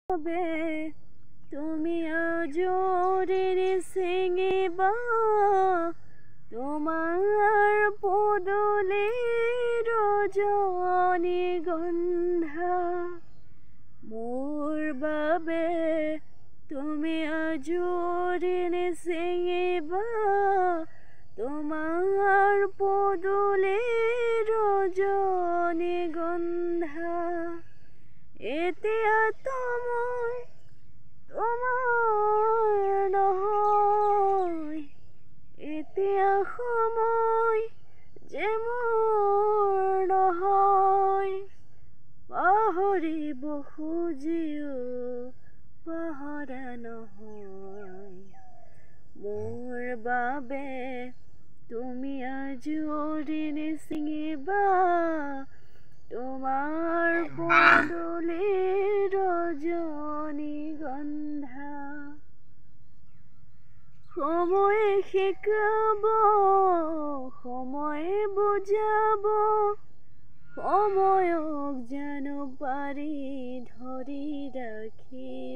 বাবে তুমি আজৰিৰে ছিঙিবা তোমাৰ পদূলিৰ ৰজনীগন্ধা মোৰ বাবে তুমি আজৰিৰে ছিঙিবা তোমাৰ পদূলিৰ ৰজনীগন্ধা এতিয়াতো মই তোমাৰ নহয় এতিয়া সময় যে মোৰ নহয় পাহৰিব খুজিও পাহৰা নহয় মোৰ বাবে তুমি আজৰিৰে ছিঙিবা তোমাৰ পদূলিৰ ৰজনীগন্ধা সময়ে শিকাব সময়ে বুজাব সময়ক জানো পাৰি ধৰি ৰাখি